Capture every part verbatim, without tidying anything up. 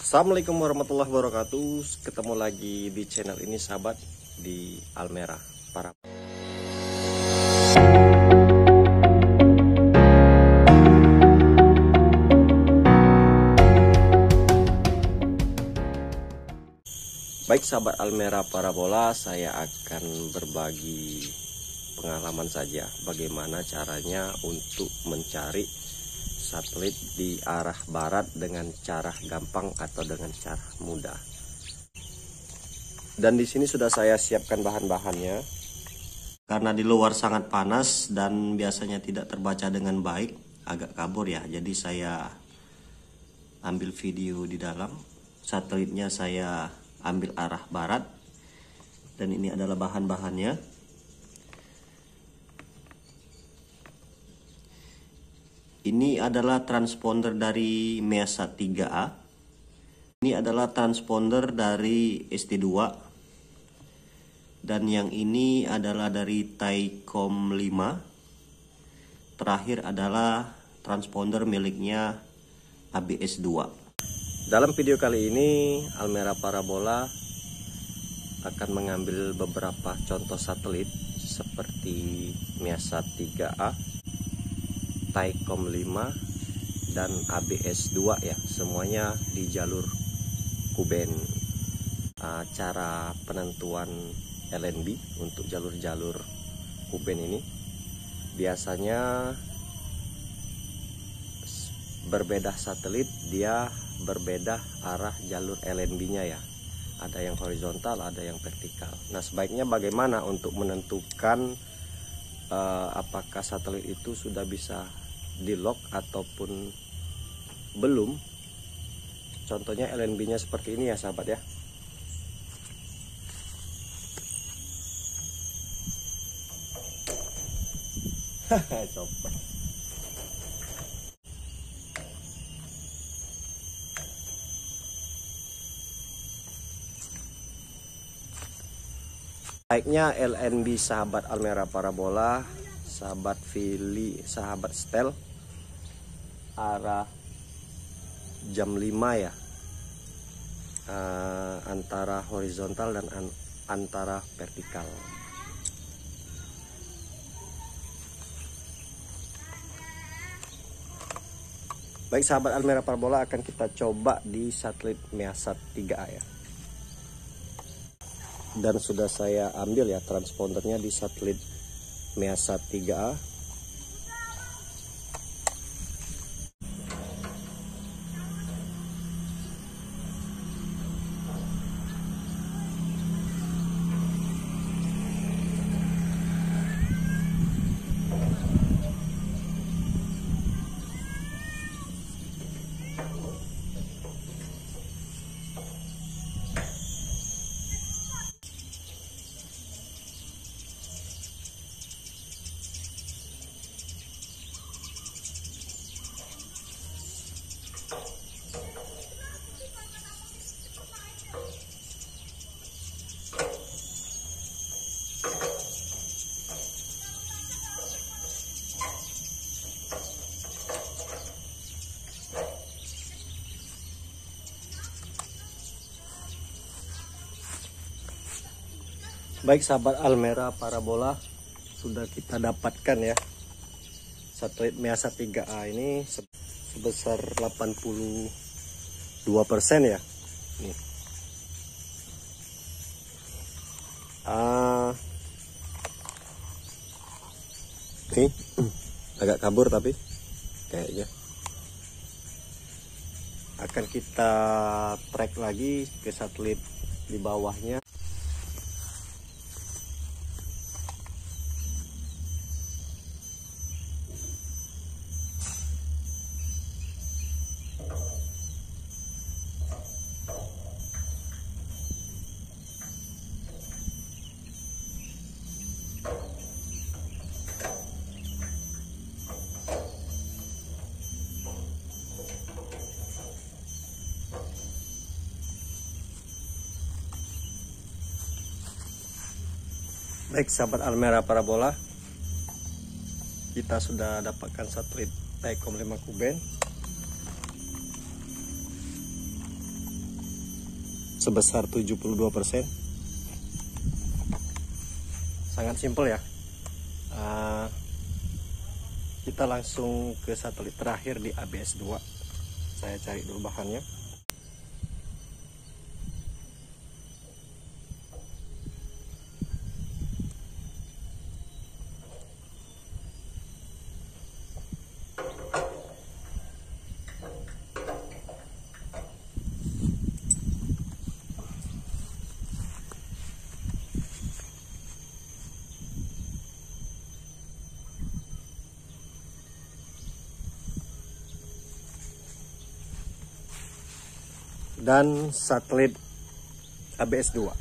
Assalamualaikum warahmatullahi wabarakatuh. Ketemu lagi di channel ini sahabat, di Almera para Baik sahabat Almera Parabola, saya akan berbagi pengalaman saja bagaimana caranya untuk mencari satelit di arah barat dengan cara gampang atau dengan cara mudah. Dan di sini sudah saya siapkan bahan-bahannya. Karena di luar sangat panas dan biasanya tidak terbaca dengan baik, agak kabur ya. Jadi saya ambil video di dalam. Satelitnya saya ambil arah barat. Dan ini adalah bahan-bahannya. Ini adalah transponder dari Measat tiga A. Ini adalah transponder dari S T dua. Dan yang ini adalah dari Thaicom lima. Terakhir adalah transponder miliknya A B S dua. Dalam video kali ini Almera Parabola akan mengambil beberapa contoh satelit seperti Measat tiga A, Thaicom lima dan A B S dua ya, semuanya di jalur Kuben. Uh, cara penentuan L N B untuk jalur-jalur Kuben ini biasanya berbeda satelit, dia berbeda arah jalur L N B-nya ya. Ada yang horizontal, ada yang vertikal. Nah, sebaiknya bagaimana untuk menentukan uh, apakah satelit itu sudah bisa di lock ataupun belum. Contohnya L N B-nya seperti ini ya sahabat ya. Sobat. Baiknya L N B sahabat Almera Parabola, sahabat Fili, sahabat Stel, arah jam lima ya, uh, antara horizontal dan an antara vertikal. Baik sahabat Almera Parabola, akan kita coba di satelit Measat tiga A ya. Dan sudah saya ambil ya transpondernya di satelit Measat tiga A. Baik sahabat Almera Parabola, sudah kita dapatkan ya satelit Measat tiga A ini sebesar delapan puluh dua persen ya. Nih. Ah. Nih, agak kabur tapi kayaknya. Akan kita track lagi ke satelit di bawahnya. Baik sahabat Almera Parabola, kita sudah dapatkan satelit Thaicom lima Kuben. sebesar tujuh puluh dua persen. Sangat simpel ya. Uh, kita langsung ke satelit terakhir di A B S dua. Saya cari dulu bahannya. Dan satelit A B S dua.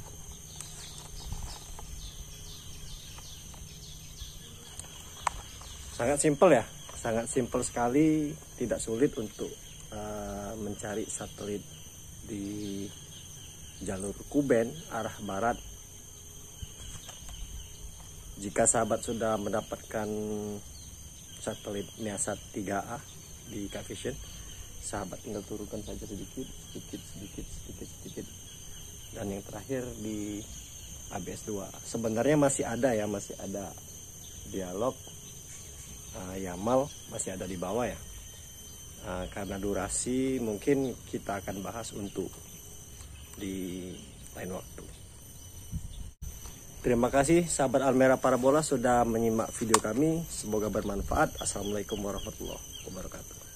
Sangat simpel ya, sangat simpel sekali, tidak sulit untuk uh, mencari satelit di jalur Kuben arah barat. Jika sahabat sudah mendapatkan satelit MEASAT tiga A di Cavision, sahabat tinggal turunkan saja sedikit, sedikit, sedikit, sedikit, sedikit. Dan yang terakhir di A B S dua. Sebenarnya masih ada ya, masih ada dialog. Uh, Yamal masih ada di bawah ya. Uh, karena durasi mungkin kita akan bahas untuk di lain waktu. Terima kasih sahabat Almera Parabola sudah menyimak video kami. Semoga bermanfaat. Assalamualaikum warahmatullahi wabarakatuh.